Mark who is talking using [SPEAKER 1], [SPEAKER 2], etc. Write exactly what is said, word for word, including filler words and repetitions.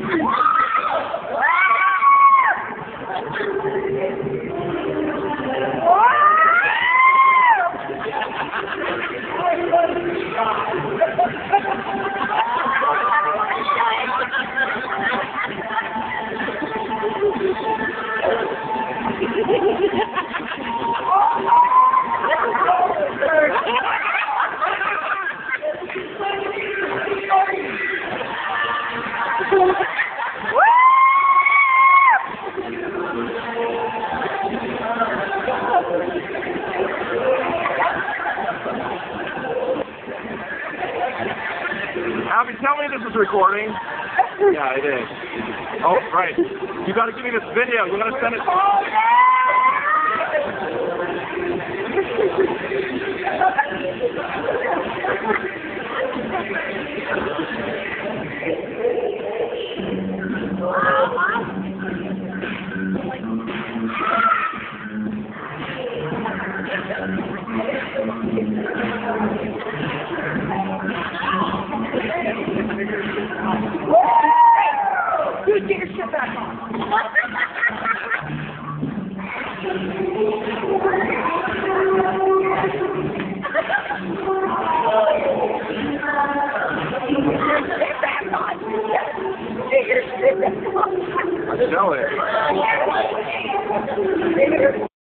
[SPEAKER 1] Abby, tell me this is recording. Yeah, it is. Oh, right. You got to give me this video. You got to send it.
[SPEAKER 2] Dude, get your shit back on.
[SPEAKER 1] I know it.